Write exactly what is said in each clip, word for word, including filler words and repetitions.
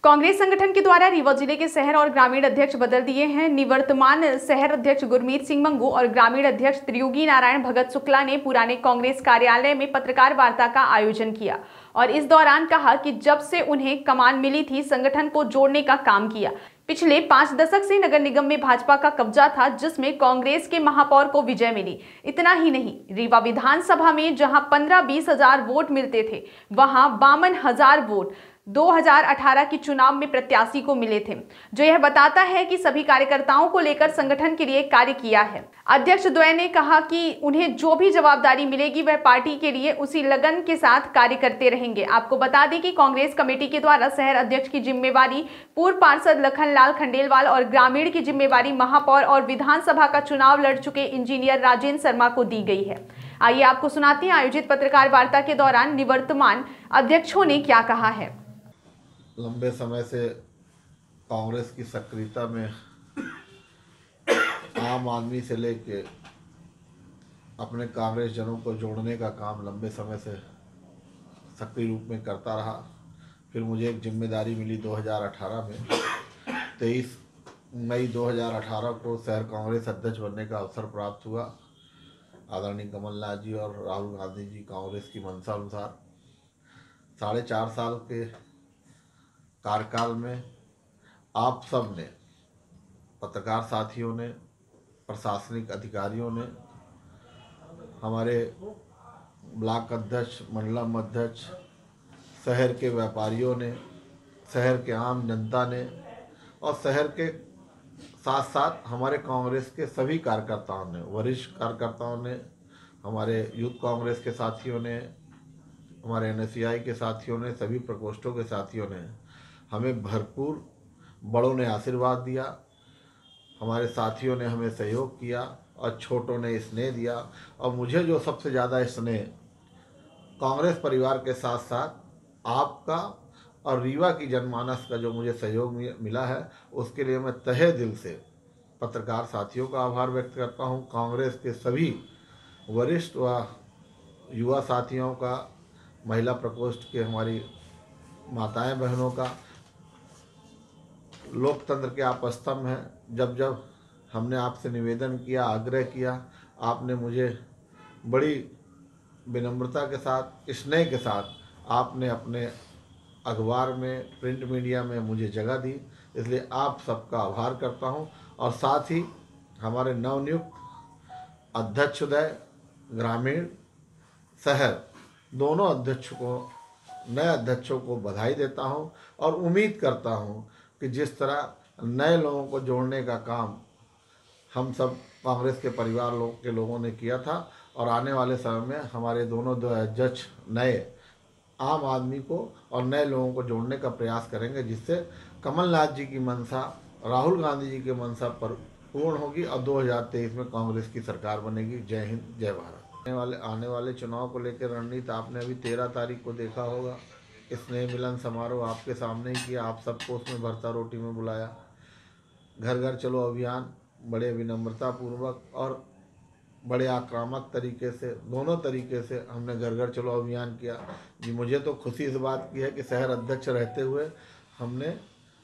कांग्रेस संगठन के द्वारा रीवा जिले के शहर और ग्रामीण अध्यक्ष बदल दिए हैं। निवर्तमान शहर अध्यक्ष गुरमीत सिंह मंगू और ग्रामीण अध्यक्ष त्रियोगी नारायण भगत शुक्ला ने पुराने कांग्रेस कार्यालय में पत्रकार वार्ता का आयोजन किया और इस दौरान कहा कि जब से उन्हें कमान मिली थी, संगठन को जोड़ने का काम किया। पिछले पांच दशक से नगर निगम में भाजपा का कब्जा था, जिसमें कांग्रेस के महापौर को विजय मिली। इतना ही नहीं, रीवा विधानसभा में जहां पंद्रह बीस हजार वोट मिलते थे, वहां बावन हजार वोट दो हज़ार अठारह के चुनाव में प्रत्याशी को मिले थे, जो यह बताता है कि सभी कार्यकर्ताओं को लेकर संगठन के लिए कार्य किया है। अध्यक्ष द्वय ने कहा कि उन्हें जो भी जवाबदारी मिलेगी वह पार्टी के लिए उसी लगन के साथ कार्य करते रहेंगे। आपको बता दें कि कांग्रेस कमेटी के द्वारा शहर अध्यक्ष की जिम्मेवारी पूर्व पार्षद लखनलाल खंडेलवाल और ग्रामीण की जिम्मेवारी महापौर और विधानसभा का चुनाव लड़ चुके इंजीनियर राजेंद्र शर्मा को दी गई है। आइए आपको सुनाते हैं आयोजित पत्रकार वार्ता के दौरान निवर्तमान अध्यक्षों ने क्या कहा है। लंबे समय से कांग्रेस की सक्रियता में आम आदमी से लेके अपने कांग्रेस जनों को जोड़ने का काम लंबे समय से सक्रिय रूप में करता रहा। फिर मुझे एक जिम्मेदारी मिली दो हज़ार अठारह में। तेईस मई दो हज़ार अठारह को शहर कांग्रेस अध्यक्ष बनने का अवसर प्राप्त हुआ। आदरणीय कमलनाथ जी और राहुल गांधी जी कांग्रेस की मंशा अनुसार साढ़े चार साल के कार्यकाल में आप सब ने, पत्रकार साथियों ने, प्रशासनिक अधिकारियों ने, हमारे ब्लॉक अध्यक्ष, मंडलम अध्यक्ष, शहर के व्यापारियों ने, शहर के आम जनता ने और शहर के साथ साथ हमारे कांग्रेस के सभी कार्यकर्ताओं ने, वरिष्ठ कार्यकर्ताओं ने, हमारे यूथ कांग्रेस के साथियों ने, हमारे एन एस सी आई के साथियों ने, सभी प्रकोष्ठों के साथियों ने हमें भरपूर, बड़ों ने आशीर्वाद दिया, हमारे साथियों ने हमें सहयोग किया और छोटों ने स्नेह दिया। और मुझे जो सबसे ज़्यादा स्नेह कांग्रेस परिवार के साथ साथ आपका और रीवा की जनमानस का जो मुझे सहयोग मिला है, उसके लिए मैं तहे दिल से पत्रकार साथियों का आभार व्यक्त करता हूं। कांग्रेस के सभी वरिष्ठ व युवा साथियों का, महिला प्रकोष्ठ के हमारी माताएं बहनों का, लोकतंत्र के आप स्तंभ हैं। जब जब हमने आपसे निवेदन किया, आग्रह किया, आपने मुझे बड़ी विनम्रता के साथ, स्नेह के साथ आपने अपने अखबार में, प्रिंट मीडिया में मुझे जगह दी। इसलिए आप सबका आभार करता हूं। और साथ ही हमारे नवनियुक्त अध्यक्षोदय ग्रामीण, शहर, दोनों अध्यक्षों को, नए अध्यक्षों को बधाई देता हूं और उम्मीद करता हूं कि जिस तरह नए लोगों को जोड़ने का काम हम सब कांग्रेस के परिवार लोग के लोगों ने किया था, और आने वाले समय में हमारे दोनों दो अध्यक्ष नए आम आदमी को और नए लोगों को जोड़ने का प्रयास करेंगे, जिससे कमलनाथ जी की मंशा, राहुल गांधी जी की मंशा पर पूर्ण होगी और दो हज़ार तेईस में कांग्रेस की सरकार बनेगी। जय हिंद, जय भारत। आने वाले आने वाले चुनाव को लेकर रणनीति आपने अभी तेरह तारीख को देखा होगा। स्नेह मिलन समारोह आपके सामने ही किया, आप सबको उसमें भरता रोटी में बुलाया। घर घर चलो अभियान बड़े विनम्रता पूर्वक और बड़े आक्रामक तरीके से, दोनों तरीके से हमने घर घर चलो अभियान किया। जी, मुझे तो खुशी इस बात की है कि शहर अध्यक्ष रहते हुए हमने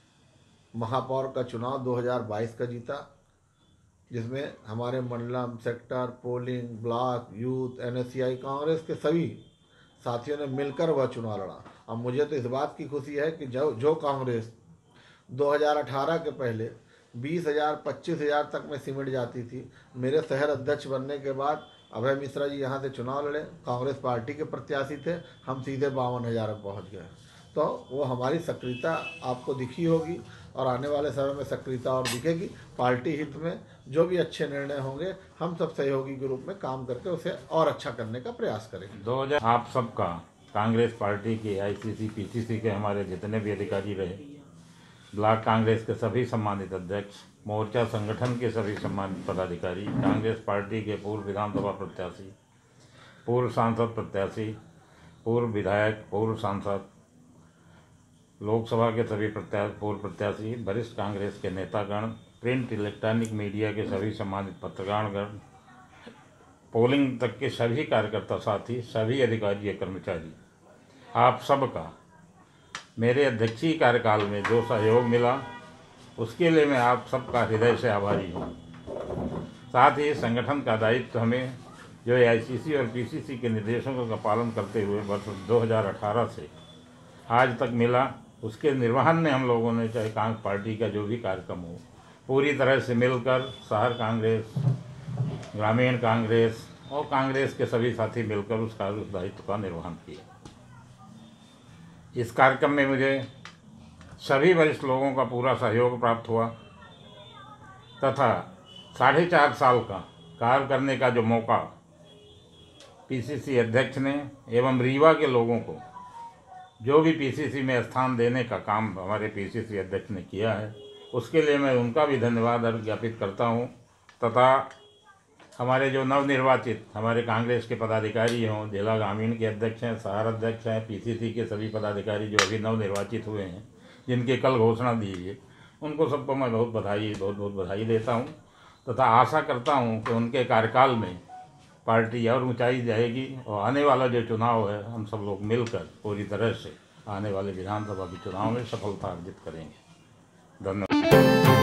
महापौर का चुनाव दो हज़ार बाईस का जीता, जिसमें हमारे mandalam, sector, polling, block, youth, N S C I, Congress के सभी साथियों ने मिलकर वह चुनाव लड़ा। अब मुझे तो इस बात की खुशी है कि जो जो कांग्रेस दो हज़ार अठारह के पहले बीस हज़ार पच्चीस हज़ार तक में सिमट जाती थी, मेरे शहर अध्यक्ष बनने के बाद अभय मिश्रा जी यहाँ से चुनाव लड़े, कांग्रेस पार्टी के प्रत्याशी थे, हम सीधे बावन हज़ार में पहुँच गए। तो वो हमारी सक्रियता आपको दिखी होगी और आने वाले समय में सक्रियता और दिखेगी। पार्टी हित में जो भी अच्छे निर्णय होंगे, हम सब सहयोगी के रूप में काम करके उसे और अच्छा करने का प्रयास करेंगे। दो हज़ार आप सबका, कांग्रेस पार्टी के आई सी सी, पी सी सी के हमारे जितने भी अधिकारी रहे, ब्लॉक कांग्रेस के सभी सम्मानित अध्यक्ष, मोर्चा संगठन के सभी सम्मानित पदाधिकारी, कांग्रेस पार्टी के पूर्व विधानसभा प्रत्याशी, पूर्व सांसद प्रत्याशी, पूर्व विधायक, पूर्व सांसद, लोकसभा के सभी प्रत्याशी, पूर्व प्रत्याशी, वरिष्ठ कांग्रेस के नेतागण, प्रिंट इलेक्ट्रॉनिक मीडिया के सभी सम्मानित पत्रकारगण, पोलिंग तक के सभी कार्यकर्ता साथी, सभी अधिकारी या कर्मचारी, आप सबका मेरे अध्यक्षीय कार्यकाल में जो सहयोग मिला उसके लिए मैं आप सबका हृदय से आभारी हूँ। साथ ही संगठन का दायित्व हमें जो ए आई सी सी और पी सी सी के निर्देशों का पालन करते हुए वर्ष दो हज़ार अठारह से आज तक मिला, उसके निर्वहन में हम लोगों ने चाहे कांग्रेस पार्टी का जो भी कार्यक्रम हो पूरी तरह से मिलकर शहर कांग्रेस, ग्रामीण कांग्रेस और कांग्रेस के सभी साथी मिलकर उस कार्य दायित्व का निर्वहन किया। इस कार्यक्रम में मुझे सभी वरिष्ठ लोगों का पूरा सहयोग प्राप्त हुआ तथा साढ़े चार साल का कार्य करने का जो मौका पी सी सी अध्यक्ष ने एवं रीवा के लोगों को जो भी पी सी सी में स्थान देने का काम हमारे पी सी सी अध्यक्ष ने किया है, उसके लिए मैं उनका भी धन्यवाद ज्ञापित करता हूं तथा हमारे जो नवनिर्वाचित हमारे कांग्रेस के पदाधिकारी हों, जिला ग्रामीण के अध्यक्ष हैं, शहर अध्यक्ष हैं, पी सी सी के सभी पदाधिकारी जो अभी नवनिर्वाचित हुए हैं, जिनकी कल घोषणा दी है, उनको सबको मैं बहुत बधाई बहुत बहुत बधाई देता हूं तथा आशा करता हूं कि उनके कार्यकाल में पार्टी और ऊंचाई जाएगी और आने वाला जो चुनाव है हम सब लोग मिलकर पूरी तरह से आने वाले विधानसभा के चुनाव में सफलता अर्जित करेंगे। धन्यवाद।